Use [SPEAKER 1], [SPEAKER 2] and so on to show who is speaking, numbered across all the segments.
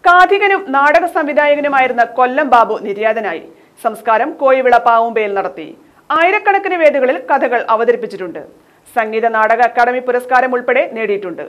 [SPEAKER 1] കാഥികനും നാടക സംവിധായകനുമായിരുന്ന കൊല്ലം ബാബു നിര്യാതനായി. സംസ്കാരം കോയിവിള പാവുമ്പയിൽ നടത്തി. ആയിരക്കണക്കിന് വേദികളിൽ കഥകൾ അവതരിപ്പിച്ചിട്ടുണ്ട്. സംഗീത നാടക അക്കാദമി പുരസ്കാരം ഉൾപ്പെടെ നേടിയിട്ടുണ്ട്.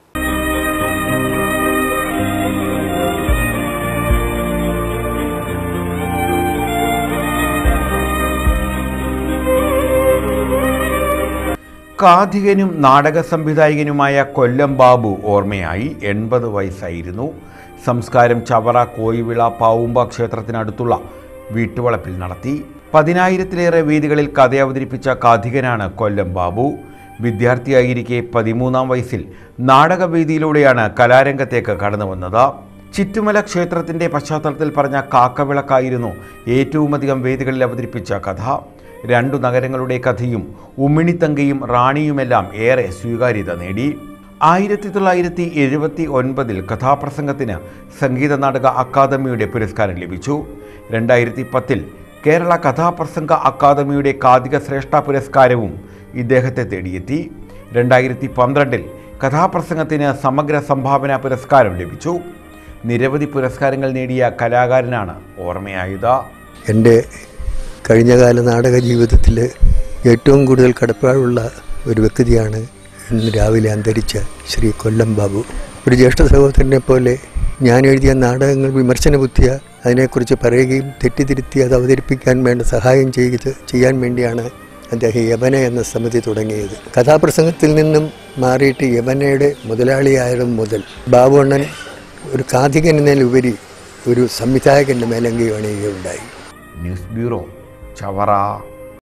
[SPEAKER 2] കാഥികനും നാടക സംവിധായകനുമായ കൊല്ലം ബാബു ഓർമ്മയായി. 80 വയസ്സായിരുന്നു. സംസ്കാരം ചവറ കോയിവിള പാവുമ്പ ക്ഷേത്രത്തിനടുത്തുള്ള വീട്ടുവളപ്പിൽ നടത്തി. 10,000-ലേറെ വേദികളിൽ കഥ അവതരിപ്പിച്ച കാഥികനാണ് കൊല്ലം ബാബു. വിദ്യാർത്ഥിയായിരിക്കെ 13-ാം വയസ്സിൽ നാടകവേദിയിലൂടെയാണ് കലാരംഗത്തേക്ക് കടന്നു വന്നത്. ചിറ്റുമല ക്ഷേത്രത്തിൻ്റെ പശ്ചാത്തലത്തിൽ പറഞ്ഞ കാക്കവിളക്കായിരുന്നു ഏറ്റവുമധികം വേദികളിൽ അവതരിപ്പിച്ച കഥ. 2 നഗരങ്ങളുടെ കഥയും ഉമ്മിണിത്തങ്കയും റാണിയുമെല്ലാം ഏറെ സ്വീകാര്യത നേടി. 1979 കഥാപ്രസംഗത്തിന് സംഗീത നാടക അക്കാദമിയുടെ പുരസ്കാരം ലഭിച്ചു. 2010 കേരള കഥാപ്രസംഗ അക്കാദമിയുടെ കാഥിക ശ്രേഷ്ഠ പുരസ്കാരവും ഇദ്ദേഹത്തെ തേടിയെത്തി. 2012 കഥാപ്രസംഗത്തിന് സമഗ്ര സംഭാവന പുരസ്കാരം ലഭിച്ചു. നിരവധി പുരസ്കാരങ്ങൾ നേടിയ കലാകാരനാണ് ഓർമ്മയായത്.
[SPEAKER 3] എൻ്റെ കഴിഞ്ഞകാല നാടക ജീവിതത്തിൽ ഏറ്റവും കൂടുതൽ കടപ്പാടുള്ള ഒരു വ്യക്തിയാണ് ഇന്ന് രാവിലെ അന്തരിച്ച ശ്രീ കൊല്ലം ബാബു. ഒരു ജ്യേഷ്ഠ സഹോദരനെ പോലെ ഞാൻ എഴുതിയ നാടകങ്ങൾ വിമർശന ബുദ്ധിയ അതിനെക്കുറിച്ച് പറയുകയും തെറ്റിതിരുത്തി അത് അവതരിപ്പിക്കാൻ വേണ്ട സഹായം ചെയ്യാൻ വേണ്ടിയാണ് അദ്ദേഹം യവന എന്ന സമിതി തുടങ്ങിയത്. കഥാപ്രസംഗത്തിൽ നിന്നും മാറിയിട്ട് യവനയുടെ മുതലാളിയായതും മുതൽ ബാബു അണ്ണൻ ഒരു കാഥികൻ എന്നതിലുപരി ഒരു സംവിധായകൻ്റെ മേലങ്കി അണിയുകയുണ്ടായി.
[SPEAKER 2] News bureau Chavara.